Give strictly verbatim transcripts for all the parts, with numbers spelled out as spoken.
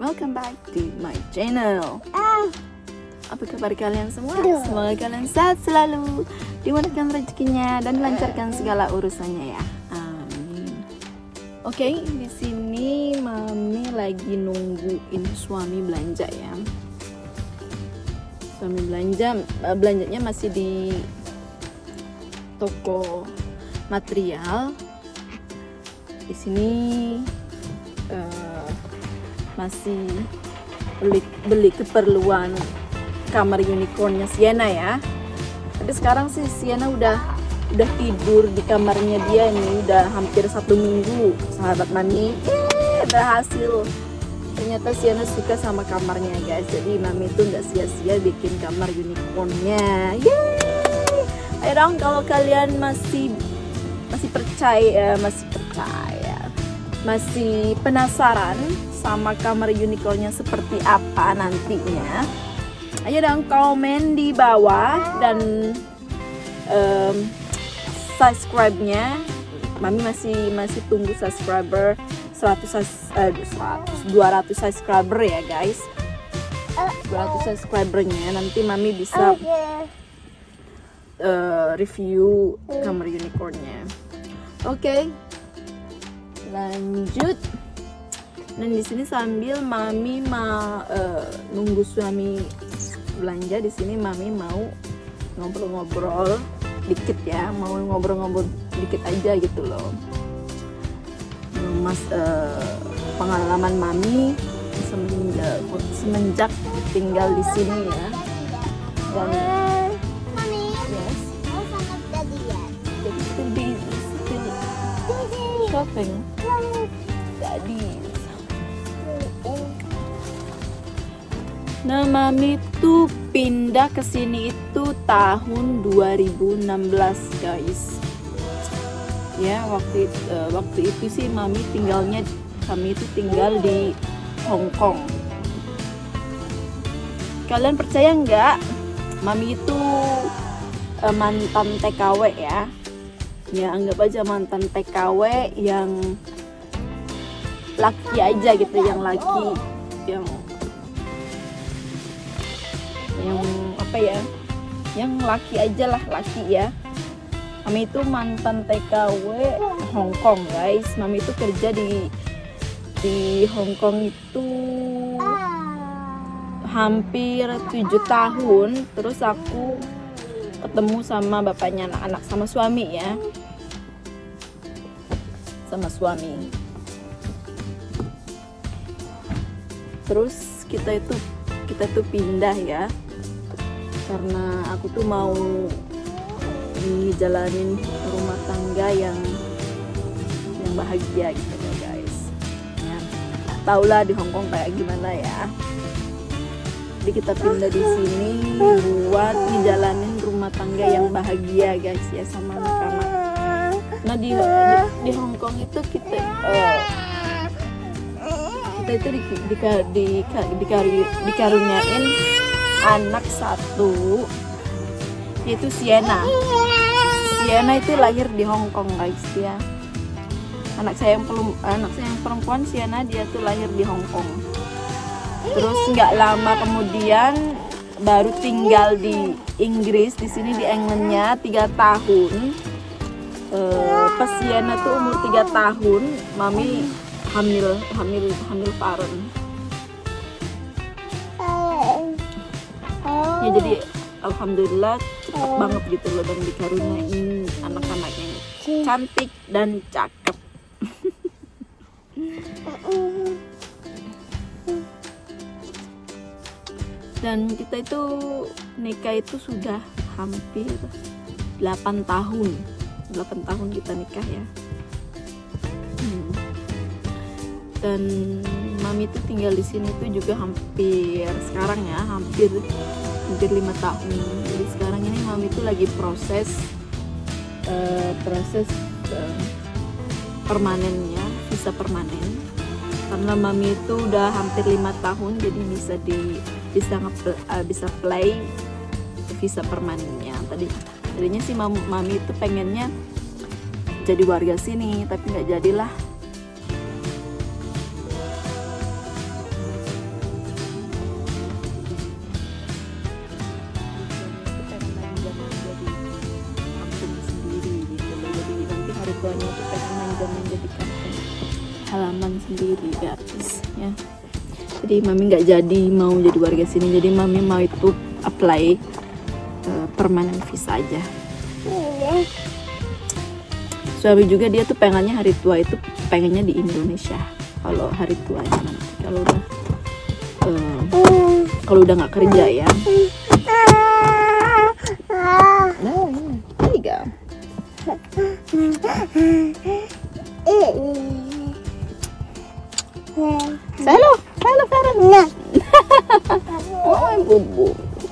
welcome back to my channel. Apa kabar kalian semua? Semoga kalian sehat selalu, dimudahkan rezekinya dan dilancarkan segala urusannya ya. Amin. Oke, okay, di sini mami lagi nungguin suami belanja ya. Suami belanja, belanjanya masih di toko material. Di sini uh, masih beli, beli keperluan kamar unicornnya Sienna ya. Tapi sekarang sih Sienna udah udah tidur di kamarnya dia ini udah hampir satu minggu, sahabat mami. Eh, berhasil. Ternyata Sienna suka sama kamarnya guys. Jadi mami itu nggak sia-sia bikin kamar unicornnya. Yeay! Ayo dong kalau kalian masih masih percaya, masih percaya, masih penasaran sama kamar unicornnya seperti apa nantinya. Ayo dong komen di bawah dan um, subscribe-nya. Mami masih masih tunggu subscriber seratus, uh, seratus dua ratus subscriber ya guys. dua ratus subscribernya nanti Mami bisa uh, review kamar unicornnya. Oke, okay. Lanjut. Dan di sini sambil Mami mau uh, nunggu suami belanja, di sini Mami mau ngobrol-ngobrol dikit ya, mau ngobrol-ngobrol dikit aja gitu loh. Mas uh, pengalaman Mami semenjak, semenjak tinggal di sini ya. Dan Mami, yes, mau sama Daddy ya? jadi still busy, still shopping. Daddy. Nah, Mami tuh pindah ke sini itu tahun dua ribu enam belas, guys. Ya, waktu itu, uh, waktu itu sih Mami tinggalnya, kami itu tinggal di Hong Kong. Kalian percaya nggak? Mami itu uh, mantan T K W ya. Ya, anggap aja mantan T K W yang laki aja gitu, yang laki, yang yang apa ya, yang laki aja lah, laki ya. Mami itu mantan T K W Hong Kong guys. Mami itu kerja di di Hong Kong itu hampir tujuh tahun. Terus aku ketemu sama bapaknya anak-anak, sama suami ya, sama suami. Terus kita itu kita tuh pindah ya, karena aku tuh mau dijalanin rumah tangga yang yang bahagia gitu ya guys. Ya, tau lah di Hong Kong kayak gimana ya. Jadi kita pindah di sini buat dijalanin rumah tangga yang bahagia guys ya, sama anak-anak. Nah di, di di Hong Kong itu kita uh, kita itu di, di, di, di, di, dikaruniain anak satu, yaitu Sienna. Sienna itu lahir di Hong Kong guys ya. Anak saya yang pelum, anak saya yang perempuan Sienna, dia tuh lahir di Hong Kong. Terus nggak lama kemudian baru tinggal di Inggris, di sini di Englandnya tiga tahun. E, pas Sienna tuh umur tiga tahun, Mami hamil hamil hamil parent. Ya jadi alhamdulillah cepet banget gitu loh, dan dikaruniain anak-anak yang cantik dan cakep. Dan kita itu nikah itu sudah hampir delapan tahun. delapan tahun kita nikah ya. Hmm. Dan Mami itu tinggal di sini tuh juga hampir sekarang ya, hampir hampir lima tahun. Jadi sekarang ini Mami itu lagi proses uh, proses uh, permanennya, visa permanen. Karena Mami itu udah hampir lima tahun, jadi bisa di bisa uh, bisa play visa permanennya. Tadi tadinya sih Mami itu pengennya jadi warga sini, tapi nggak jadilah. halaman sendiri guys ya. Jadi mami nggak jadi mau jadi warga sini, jadi mami mau itu apply uh, permanent visa aja. Suami juga dia tuh pengennya hari tua itu pengennya di Indonesia kalau hari tuanya nanti, kalau udah uh, kalau udah nggak kerja ya. Nah, there you go. Halo, halo Farhan. Nah. Oh, bubu.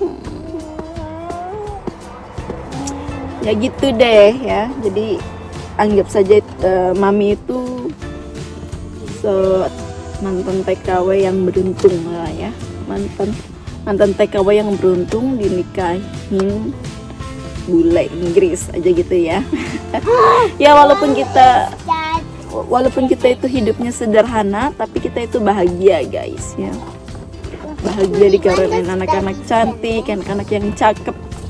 Ya gitu deh ya. Jadi anggap saja uh, mami itu so, mantan T K W yang beruntung lah ya. Mantan mantan T K W yang beruntung dinikahin bule Inggris aja gitu ya. Ya walaupun kita walaupun kita itu hidupnya sederhana, tapi kita itu bahagia guys ya. Bahagia dikarenain anak-anak cantik, anak-anak yang cakep.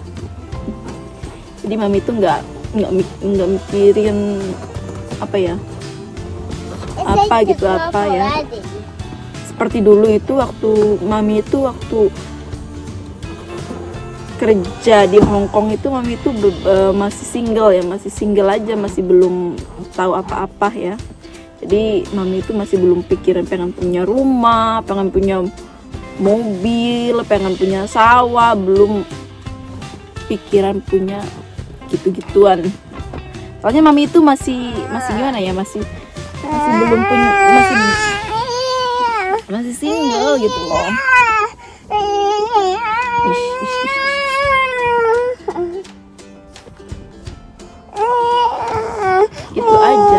Jadi mami itu nggak nggak nggak mikirin apa ya, apa gitu apa ya. Seperti dulu itu waktu mami itu waktu kerja di Hong Kong itu mami itu uh, masih single ya, masih single aja, masih belum tahu apa-apa ya. Jadi mami itu masih belum pikiran pengen punya rumah, pengen punya mobil, pengen punya sawah, belum pikiran punya gitu-gituan. Soalnya mami itu masih masih gimana ya, masih masih belum punya, masih masih single gitu loh. Ish, ish, ish, ish. Gitu aja.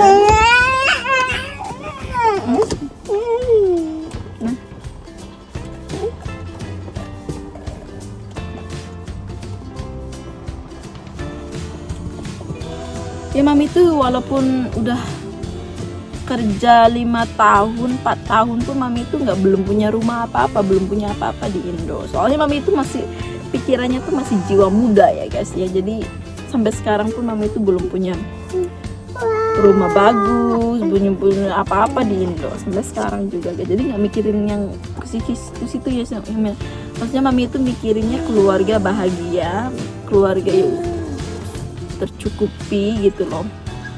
Hmm? Nah. Ya mami tuh walaupun udah kerja lima tahun, empat tahun pun mami itu nggak belum punya rumah apa-apa, belum punya apa-apa di Indo. Soalnya mami itu masih pikirannya tuh masih jiwa muda ya guys ya. Jadi sampai sekarang pun mami itu belum punya rumah bagus, belum punya apa-apa di Indo sampai sekarang juga. Jadi nggak mikirin yang ke situ ya. Maksudnya mami itu mikirinnya keluarga bahagia, keluarga yang tercukupi gitu loh.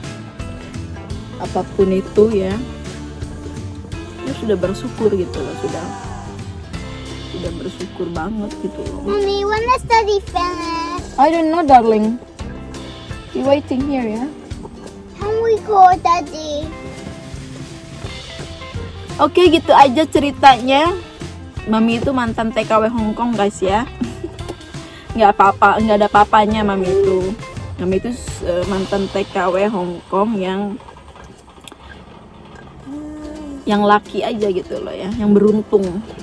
Apapun itu ya, dia sudah bersyukur gitu loh, sudah sudah bersyukur banget gitu loh. Mommy, when the study finish? I don't know darling, you waiting here ya. Can we go, Daddy? Oke gitu aja ceritanya. Mami itu mantan T K W Hong Kong guys ya. Nggak apa-apa, nggak ada papanya mami itu. Mami itu uh, mantan T K W Hong Kong yang yang laki aja gitu loh ya, yang beruntung.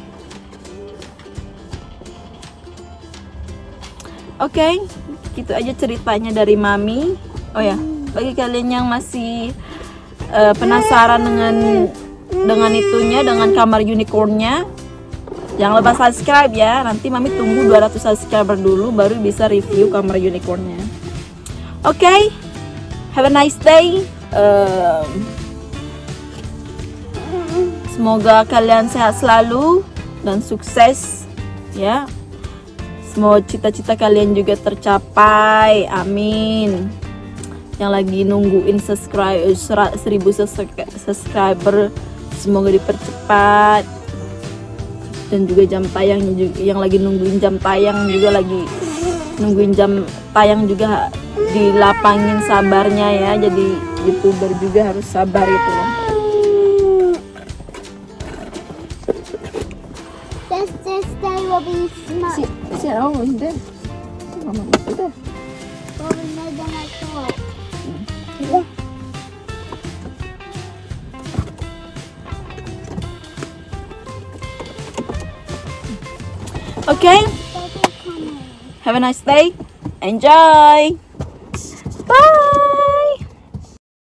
Oke, okay, gitu aja ceritanya dari mami. Oh ya, bagi kalian yang masih uh, penasaran dengan dengan itunya, dengan kamar unicornnya, jangan lupa subscribe ya. Nanti mami tunggu dua ratus subscriber dulu baru bisa review kamar unicornnya. Oke, okay, have a nice day. Uh, Semoga kalian sehat selalu dan sukses ya. Semoga cita-cita kalian juga tercapai. Amin. Yang lagi nungguin subscribe seribu subscriber semoga dipercepat. Dan juga jam tayang juga, yang lagi nungguin jam tayang juga lagi nungguin jam tayang juga dilapangin sabarnya ya. Jadi YouTuber juga harus sabar itu loh. This day will be smart. Si, si, oh, udah. Mama, udah. Well, we made them at all. Udah. Okay. Have a nice day. Enjoy.